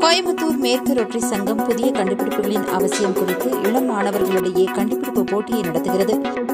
கோயம்புத்தூர் மேற்கு ரோட்டரி சங்கம் புதிய கண்டுபிடிப்புகளின் அவசியம் குறித்து இளம் மாணவர்களிடையே கண்டுபிடிப்பு போட்டியை நடத்துகிறது.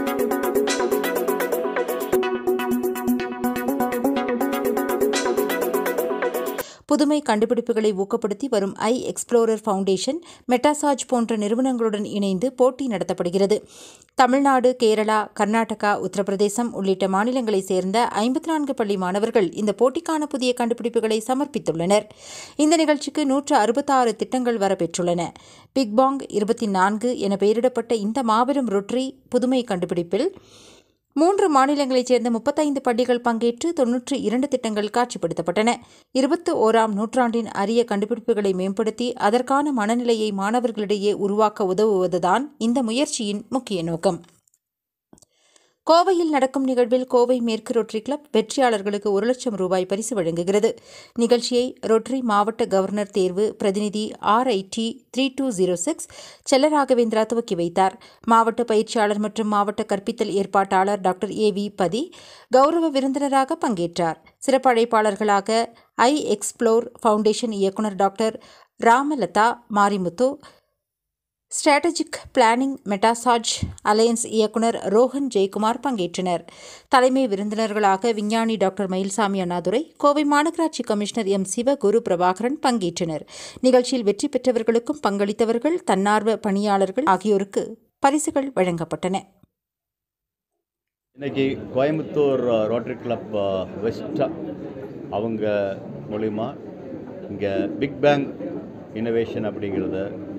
புதுமை கண்டுபிடிப்புகளை ஊக்கப்படுத்தி வரும் ஐ எக்ஸ்ப்ளோரர் ஃபவுண்டேஷன், மெட்டாசார்ஜ் போன்ற நிறுவனங்களுடன் இணைந்து போட்டி நடத்தப்படுகிறது. தமிழ்நாடு, கேரளா, கர்நாடகா, உத்தரப்பிரதேசம் உள்ளிட்ட மாநிலங்களைச் சேர்ந்த 54 பள்ளி மாணவர்கள் இந்த போட்டிக்கான புதிய கண்டுபிடிப்புகளை சமர்ப்பித்துள்ளனர். இந்த நிகழ்ச்சிக்கு 166 திட்டங்கள் வரப்பெற்றுள்ளன. பிக்பாங் 24 என பெயரிடப்பட்ட இந்த மாபெரும் ரொட்டரி புதுமை கண்டுபிடிப்பில் 3 மாநிலங்களைச் சேர்ந்த 35 பள்ளிகள் பங்கேற்று 92 திட்டங்கள் காட்சிப்படுத்தப்பட்டன. 21ஆம் நூற்றாண்டின் அரிய கண்டுபிடிப்புகளை மேம்படுத்தி அதற்கான மனநிலையை மாணவர்களிடையே உருவாக்க உதவுவதுதான் இந்த முயற்சியின் முக்கிய நோக்கம். கோவையில் நடக்கும் நிகழ்வில் கோவை மேற்கு ரோட்டரி கிளப் வெற்றியாளர்களுக்கு 1 லட்சம் ரூபாய் பரிசு வழங்குகிறது. நிகழ்ச்சியை ரோட்டரி மாவட்ட கவர்னர் தேர்வு பிரதிநிதி RIT 3206 செல்லராகவேந்திரா துவக்கி வைத்தார். மாவட்ட பயிற்சியாளர் மற்றும் மாவட்ட கற்பித்தல் ஏற்பாட்டாளர் டாக்டர் AV பதி கௌரவ விருந்தினராக பங்கேற்றார். சிறப்பு அழைப்பாளர்களாக ஐ எக்ஸ்ப்ளோர் ஃபவுண்டேஷன் இயக்குநர் doctor Ramalatha Marimuthu, strategic planning metacharge alliance இயக்குநர் ரோஹன் ஜெயக்குமார் பங்கேற்றனர். தலைமை விருந்தினர்களாக விஞ்ஞானி டாக்டர் மயில்சாமி அண்ணாதுரை, கோவை மாநகராட்சி கமிஷனர் M. சிவகுரு பிரபாகரன் பங்கேற்றனர். நிகழ்ச்சியில் வெற்றி பெற்றவர்களுக்கும் பங்களித்தவர்கள், தன்னார்வ பணியாளர்கள் ஆகியோருக்கு பரிசுகள் வழங்கப்பட்டன. இன்றைக்கி கோயம்புத்தூர் ரோட்டரி கிளப் வெஸ்ட் அவங்க மூலிமா இங்கே பிக் பேங் இன்னோவேஷன் அப்படிங்கிறத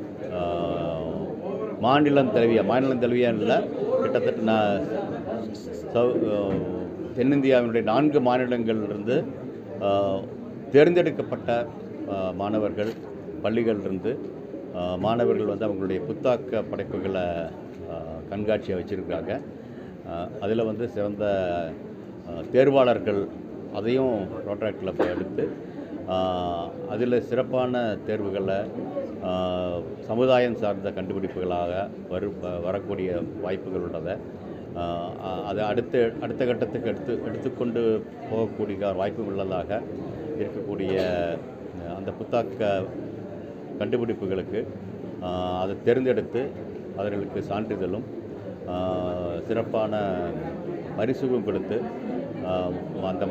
மாநிலம் தழுவியா இல்லை, கிட்டத்தட்ட தென்னிந்தியாவினுடைய 4 மாநிலங்களிலிருந்து தேர்ந்தெடுக்கப்பட்ட மாணவர்கள், பள்ளிகளிலிருந்து மாணவர்கள் வந்து அவங்களுடைய புத்தாக்க படைப்புகளை கண்காட்சியை வச்சுருக்காங்க. அதில் வந்து சிறந்த தேர்வாளர்கள் அதையும் ரோட்டரி கிளப் எடுத்து அதில் சிறப்பான தேர்வுகளை சமுதாயம் சார்ந்த கண்டுபிடிப்புகளாக வரக்கூடிய வாய்ப்புகள் உள்ளதை அதை அடுத்த கட்டத்துக்கு எடுத்துக்கொண்டு போகக்கூடிய வாய்ப்பு உள்ளதாக இருக்கக்கூடிய அந்த புத்தாக்க கண்டுபிடிப்புகளுக்கு அதை தேர்ந்தெடுத்து அவர்களுக்கு சான்றிதழும் சிறப்பான பரிசுகளும் கொடுத்து அந்த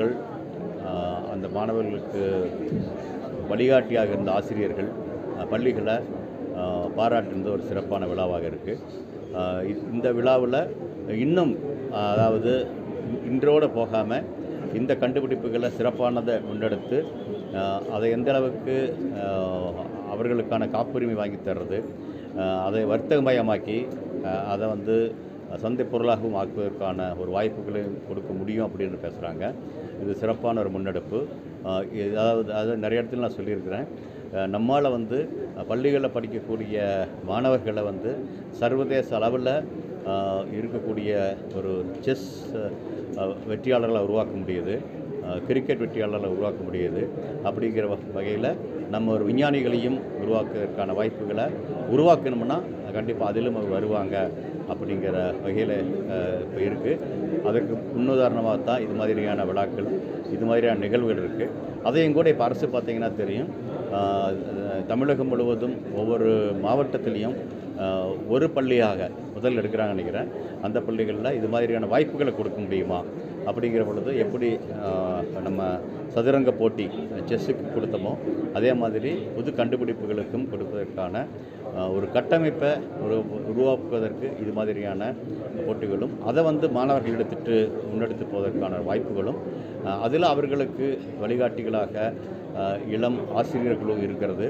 மாணவர்களுக்கு வழிகாட்டியாக இருந்த ஆசிரியர்கள், பள்ளிகளை பாராட்டுறது ஒரு சிறப்பான விழாவாக இருக்குது. இந்த விழாவில் இன்னும் அதாவது இன்றோடு போகாமல் இந்த கண்டுபிடிப்புகளை சிறப்பானதை முன்னெடுத்து அதை எந்த அளவுக்கு அவர்களுக்கான காப்புரிமை வாங்கி தர்றது, அதை வர்த்தகமயமாக்கி அதை வந்து சந்தை பொருளாகவும் ஆக்குவதற்கான ஒரு வாய்ப்புகளையும் கொடுக்க முடியும் அப்படின்னு பேசுகிறாங்க. இது சிறப்பான ஒரு முன்னெடுப்பு. அதாவது நிறைய இடத்துல நான் சொல்லியிருக்கிறேன், நம்மால் வந்து பள்ளிகளில் படிக்கக்கூடிய மாணவர்களை வந்து சர்வதேச அளவில் இருக்கக்கூடிய ஒரு செஸ் வெற்றியாளர்களை உருவாக்க முடியுது, கிரிக்கெட் வெற்றியாளர்களை உருவாக்க முடியுது. அப்படிங்கிற வகையில் நம்ம ஒரு விஞ்ஞானிகளையும் உருவாக்குவதற்கான வாய்ப்புகளை உருவாக்கணும்னா கண்டிப்பாக அதிலும் வருவாங்க அப்படிங்கிற வகையில் இப்போ இருக்குது. அதற்கு முன்னுதாரணமாக தான் இது மாதிரியான விழாக்கள், இது மாதிரியான நிகழ்வுகள் இருக்குது. அதையும் கூட இப்போ அரசு பார்த்திங்கன்னா தெரியும், தமிழகம் முழுவதும் ஒவ்வொரு மாவட்டத்திலையும் ஒரு பள்ளியாக முதல் எடுக்கிறாங்கன்னு நினைக்கிறேன். அந்த பள்ளிகளில் இது மாதிரியான வாய்ப்புகளை கொடுக்க முடியுமா அப்படிங்கிற பொழுது எப்படி நம்ம சதுரங்க போட்டி செஸ்ஸுக்கு கொடுத்தோமோ அதே மாதிரி புது கண்டுபிடிப்புகளுக்கும் கொடுப்பதற்கான ஒரு கட்டமைப்பை உருவாக்குவதற்கு இது மாதிரியான போட்டிகளும், அதை வந்து மாணவர்கள் முன்னெடுத்து போவதற்கான வாய்ப்புகளும், அதில் அவர்களுக்கு வழிகாட்டிகளாக இளம் ஆசிரியர்களும் இருக்கிறது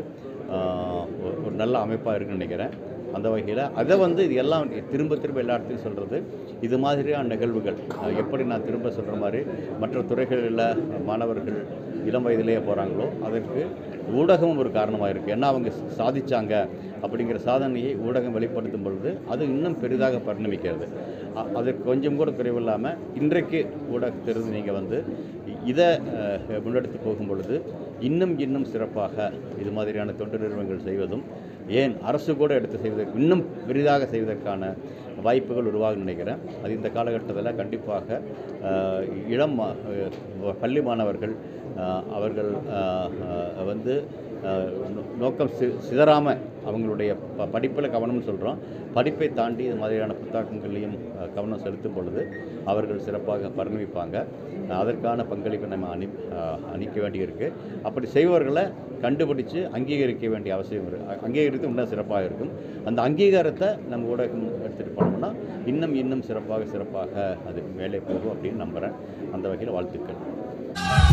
ஒரு நல்ல அமைப்பாக இருக்குன்னு நினைக்கிறேன். அந்த வகையில் அதை வந்து இது எல்லாம் திரும்ப எல்லா இடத்தையும் சொல்கிறது, இது மாதிரியான நிகழ்வுகள் எப்படி நான் திரும்ப சொல்கிற மாதிரி மற்ற துறைகளில் மாணவர்கள் இளம் வயதிலேயே போகிறாங்களோ அதற்கு ஊடகமும் ஒரு காரணமாக இருக்குது. ஏன்னா அவங்க சாதித்தாங்க அப்படிங்கிற சாதனையை ஊடகம் வெளிப்படுத்தும் பொழுது அது இன்னும் பெரிதாக பரிணமிக்கிறது. அதற்கு கொஞ்சம் கூட குறைவில்லாமல் இன்றைக்கு ஊடகத்திலிருந்து நீங்கள் வந்து இதை முன்னெடுத்து போகும் பொழுது இன்னும் சிறப்பாக இது மாதிரியான தொண்டு நிறுவனங்கள் செய்வதும், ஏன் அரசு கூட எடுத்து செய்வதற்கு இன்னும் பெரிதாக செய்வதற்கான வாய்ப்புகள் உருவாகும் நினைக்கிறேன். அது இந்த காலகட்டத்தில் கண்டிப்பாக இளம் பள்ளி மாணவர்கள் அவர்கள் வந்து நோக்கம் சிதறாமல் அவங்களுடைய படிப்பில் கவனம்னு சொல்கிறோம். படிப்பை தாண்டி இது மாதிரியான புத்தகங்கள்லையும் கவனம் செலுத்தும் பொழுது அவர்கள் சிறப்பாக பரிணமிப்பாங்க. அதற்கான பங்களிப்பை நம்ம அளிக்க வேண்டியிருக்கு. அப்படி செய்பவர்களை கண்டுபிடிச்சு அங்கீகரிக்க வேண்டிய அவசியம் இருக்குது. அங்கீகரித்து இன்னும் சிறப்பாக இருக்கும். அந்த அங்கீகாரத்தை நம்ம ஊடகம் எடுத்துகிட்டு போனோம்னா இன்னும் சிறப்பாக அது மேலே போகும் அப்படின்னு நம்புகிறேன். அந்த வகையில் வாழ்த்துக்கள்.